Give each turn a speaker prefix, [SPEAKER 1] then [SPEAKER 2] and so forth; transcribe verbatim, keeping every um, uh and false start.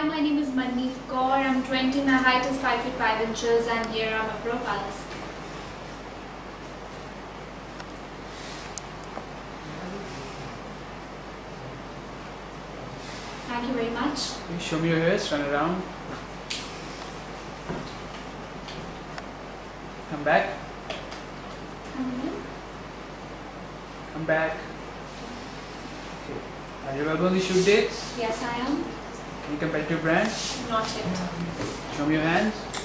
[SPEAKER 1] Hi, my name is Manmeet Kaur. I'm twenty. My height is five feet five inches, and here are my profiles. Thank you very much.
[SPEAKER 2] Show me your hairs, turn around. Come back.
[SPEAKER 1] Mm-hmm.
[SPEAKER 2] Come back. Okay. Are you available on the shoot dates?
[SPEAKER 1] Yes, I am.
[SPEAKER 2] Any competitive brand?
[SPEAKER 1] Not yet.
[SPEAKER 2] Show me your hands.